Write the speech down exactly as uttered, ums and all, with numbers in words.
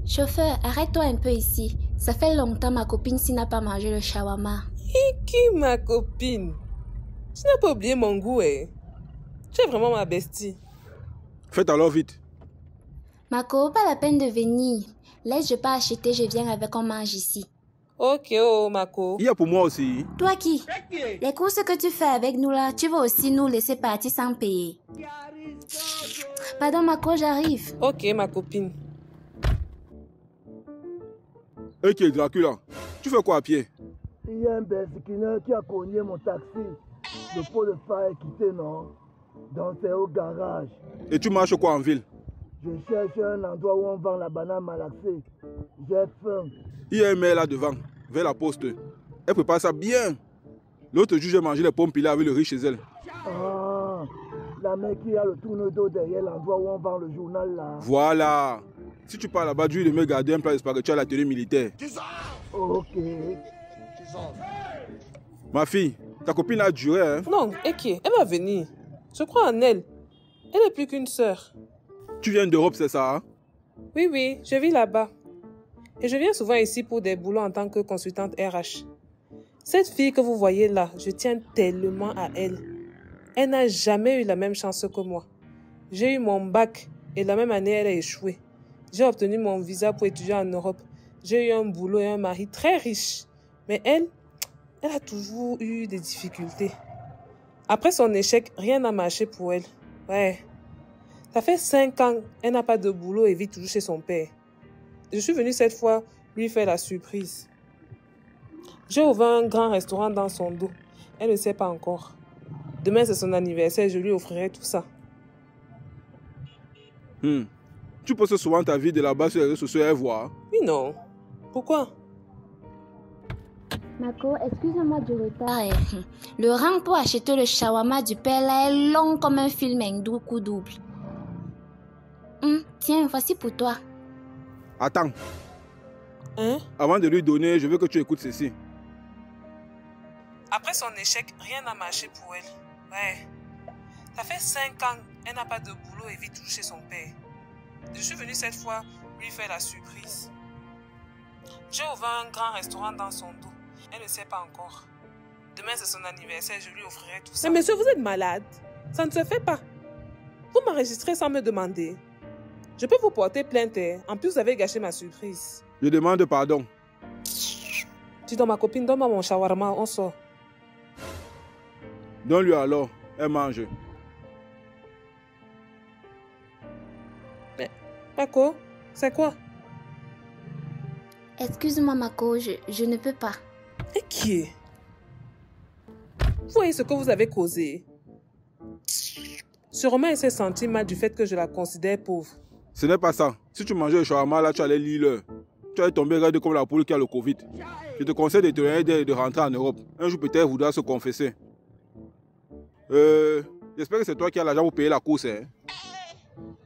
Chauffeur, arrête-toi un peu ici. Ça fait longtemps ma copine s'y n'a pas mangé le shawarma. Et qui ma copine? Tu n'as pas oublié mon goût, eh? Tu es vraiment ma bestie. Faites alors vite. Marco, pas la peine de venir. Laisse, je pas acheter, je viens avec, on mange ici. Ok, oh, Marco. Il y a pour moi aussi. Toi qui? Les courses que tu fais avec nous là, tu vas aussi nous laisser partir sans payer. Pardon, Marco, j'arrive. Ok, ma copine. Ok, Dracula, tu fais quoi à pied? Il y a un bersikineur qui a cogné mon taxi. Le pot de phare est quitté, non? Donc c'est au garage. Et tu marches quoi en ville? Je cherche un endroit où on vend la banane malaxée. J'ai faim. Il y a un mail là devant, vers la poste. Elle prépare ça bien. L'autre jour, j'ai mangé les pommes pilées avec le riz chez elle. Ah, la mec qui a le tourne-dos derrière l'endroit où on vend le journal là. Voilà. Si tu pars là-bas, dis de me garder un plat de spaghetti à la tenue militaire. Ok. Ma fille, ta copine a duré, hein? Non, Eki, elle va venir. Je crois en elle. Elle n'est plus qu'une sœur. Tu viens d'Europe, c'est ça? Hein? Oui, oui, je vis là-bas. Et je viens souvent ici pour des boulots en tant que consultante R H. Cette fille que vous voyez là, je tiens tellement à elle. Elle n'a jamais eu la même chance que moi. J'ai eu mon bac et la même année, elle a échoué. J'ai obtenu mon visa pour étudier en Europe. J'ai eu un boulot et un mari très riche. Mais elle, elle a toujours eu des difficultés. Après son échec, rien n'a marché pour elle. Ouais. Ça fait cinq ans, elle n'a pas de boulot et vit toujours chez son père. Je suis venue cette fois lui faire la surprise. J'ai ouvert un grand restaurant dans son dos. Elle ne sait pas encore. Demain, c'est son anniversaire, je lui offrirai tout ça. Hmm. Tu postes souvent ta vie de là-bas sur les réseaux sociaux et voir. Oui, non. Pourquoi? Marco, excuse-moi du retard. eh. Le rang pour acheter le shawarma du père là est long comme un film hindou coup double. Hum, tiens, voici pour toi. Attends, Hein? avant de lui donner, je veux que tu écoutes ceci. Après son échec, rien n'a marché pour elle. Ouais. Ça fait cinq ans, elle n'a pas de boulot et vit toujours chez son père. Je suis venue cette fois lui faire la surprise. J'ai ouvert un grand restaurant dans son dos. Elle ne sait pas encore. Demain, c'est son anniversaire, je lui offrirai tout ça. Mais monsieur, vous êtes malade. Ça ne se fait pas. Vous m'enregistrez sans me demander. Je peux vous porter plainte. hein. En plus, vous avez gâché ma surprise. Je demande pardon. Dis donc, ma copine, donne-moi mon shawarma, on sort. Donne-lui alors, elle mange. Mais, Marco, c'est quoi? Excuse-moi, Marco, je, je ne peux pas. Et qui est? Vous voyez ce que vous avez causé? Sûrement, elle s'est sentie mal du fait que je la considère pauvre. Ce n'est pas ça. Si tu mangeais le shawarma là, tu allais lire l'heure. Tu allais tomber raide comme la poule qui a le Covid. Je te conseille de te aider et de rentrer en Europe. Un jour peut-être voudra se confesser. Euh, j'espère que c'est toi qui as l'argent pour payer la course. Hein?